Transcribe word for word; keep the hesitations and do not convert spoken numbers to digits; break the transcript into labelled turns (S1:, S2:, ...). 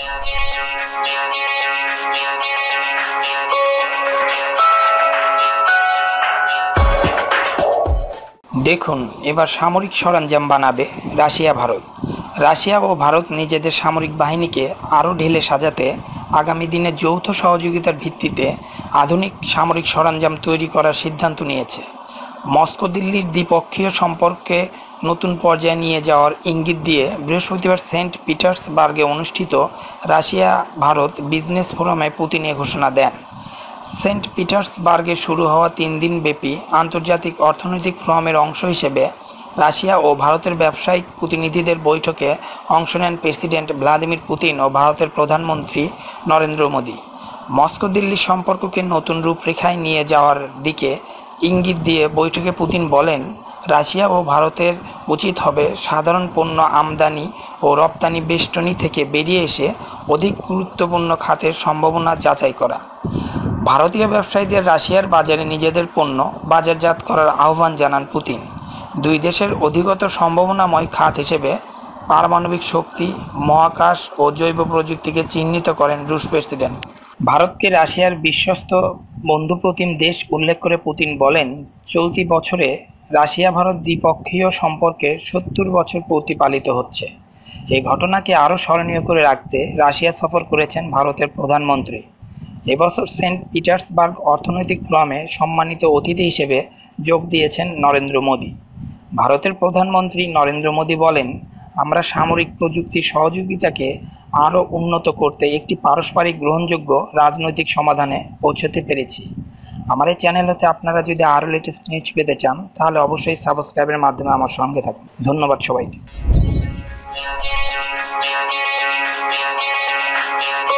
S1: দেখুন, এবার সামরিক সরঞ্জাম বানাবে রাশিয়া ভারত। রাশিয়া ও ভারত নিজেদের সামরিক বাহিনীকে আরও ঢেলে সাজাতে আগামী দিনে যৌথ সহযোগিতার ভিত্তিতে আধুনিক সামরিক সরঞ্জাম তৈরি করার সিদ্ধান্ত নিয়েছে। মস্কো দিল্লির দ্বিপক্ষীয় সম্পর্কে নতুন পর্যায়ে নিয়ে যাওয়ার ইঙ্গিত দিয়ে বৃহস্পতিবার সেন্ট পিটার্সবার্গে অনুষ্ঠিত রাশিয়া ভারত বিজনেস ফোরামে পুতিন এ ঘোষণা দেন। সেন্ট পিটার্সবার্গে শুরু হওয়া তিন দিন ব্যাপী আন্তর্জাতিক অর্থনৈতিক ফোরামের অংশ হিসেবে রাশিয়া ও ভারতের ব্যবসায়িক প্রতিনিধিদের বৈঠকে অংশ নেন প্রেসিডেন্ট ভ্লাদিমির পুতিন ও ভারতের প্রধানমন্ত্রী নরেন্দ্র মোদী। মস্কো দিল্লি সম্পর্ককে নতুন রূপরেখায় নিয়ে যাওয়ার দিকে ইঙ্গিত দিয়ে বৈঠকে পুতিন বলেন, রাশিয়া ও ভারতের উচিত হবে সাধারণ পণ্য আমদানি ও রপ্তানি বেষ্টনী থেকে বেরিয়ে এসে অধিক গুরুত্বপূর্ণ খাতের সম্ভাবনা যাচাই করা। ভারতীয় ব্যবসায়ীদের রাশিয়ার বাজারে নিজেদের পণ্য বাজারজাত করার আহ্বান জানান পুতিন। দুই দেশের অধিকতর সম্ভাবনাময় খাত হিসেবে পারমাণবিক শক্তি, মহাকাশ ও জৈব প্রযুক্তিকে চিহ্নিত করেন রুশ প্রেসিডেন্ট। ভারতকে রাশিয়ার বিশ্বস্ত বন্ধুপ্রতিম দেশ উল্লেখ করে পুতিন বলেন, চলতি বছরে রাশিয়া ভারত দ্বিপক্ষীয় সম্পর্কে সত্তর বছর পূর্তি পালিত হচ্ছে। এই ঘটনাকে আরও স্মরণীয় করে রাখতে রাশিয়া সফর করেছেন ভারতের প্রধানমন্ত্রী। এবছর সেন্ট পিটার্সবার্গ অর্থনৈতিক ফোরামে সম্মানিত অতিথি হিসেবে যোগ দিয়েছেন নরেন্দ্র মোদী। ভারতের প্রধানমন্ত্রী নরেন্দ্র মোদী বলেন, আমরা সামরিক প্রযুক্তি সহযোগিতাকে আরও উন্নত করতে একটি পারস্পরিক গ্রহণযোগ্য রাজনৈতিক সমাধানে পৌঁছতে পেরেছি। আমার এই চ্যানেল হতে আপনারা যদি আরও লেটেস্ট নিউজ পেতে চান তাহলে অবশ্যই সাবস্ক্রাইবের মাধ্যমে আমার সঙ্গে থাকুন। ধন্যবাদ সবাইকে।